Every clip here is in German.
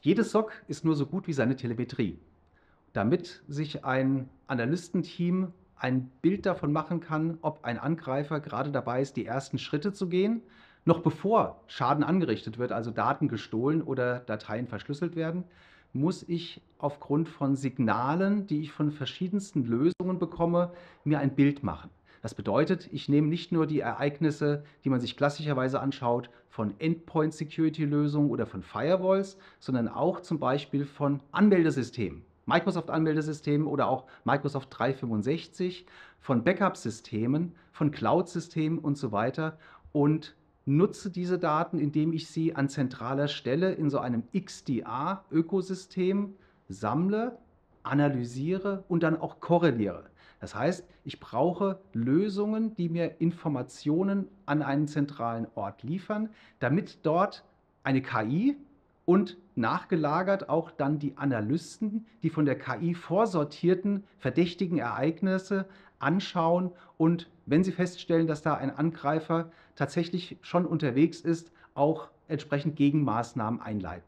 Jedes SOC ist nur so gut wie seine Telemetrie. Damit sich ein Analystenteam ein Bild davon machen kann, ob ein Angreifer gerade dabei ist, die ersten Schritte zu gehen, noch bevor Schaden angerichtet wird, also Daten gestohlen oder Dateien verschlüsselt werden, muss ich aufgrund von Signalen, die ich von verschiedensten Lösungen bekomme, mir ein Bild machen. Das bedeutet, ich nehme nicht nur die Ereignisse, die man sich klassischerweise anschaut, von Endpoint-Security-Lösungen oder von Firewalls, sondern auch zum Beispiel von Anmeldesystemen. Microsoft-Anmeldesystemen oder auch Microsoft 365, von Backup-Systemen, von Cloud-Systemen und so weiter und nutze diese Daten, indem ich sie an zentraler Stelle in so einem XDA-Ökosystem sammle, analysiere und dann auch korreliere. Das heißt, ich brauche Lösungen, die mir Informationen an einen zentralen Ort liefern, damit dort eine KI und nachgelagert auch dann die Analysten, die von der KI vorsortierten verdächtigen Ereignisse anschauen und wenn sie feststellen, dass da ein Angreifer tatsächlich schon unterwegs ist, auch entsprechend Gegenmaßnahmen einleiten.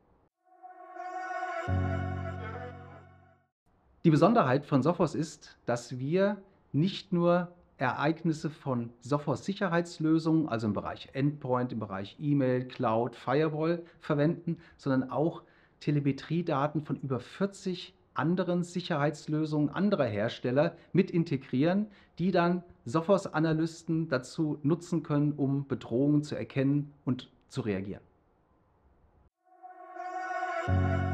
Die Besonderheit von Sophos ist, dass wir nicht nur Ereignisse von Sophos Sicherheitslösungen, also im Bereich Endpoint, im Bereich E-Mail, Cloud, Firewall verwenden, sondern auch Telemetriedaten von über 40 anderen Sicherheitslösungen anderer Hersteller mit integrieren, die dann Sophos-Analysten dazu nutzen können, um Bedrohungen zu erkennen und zu reagieren.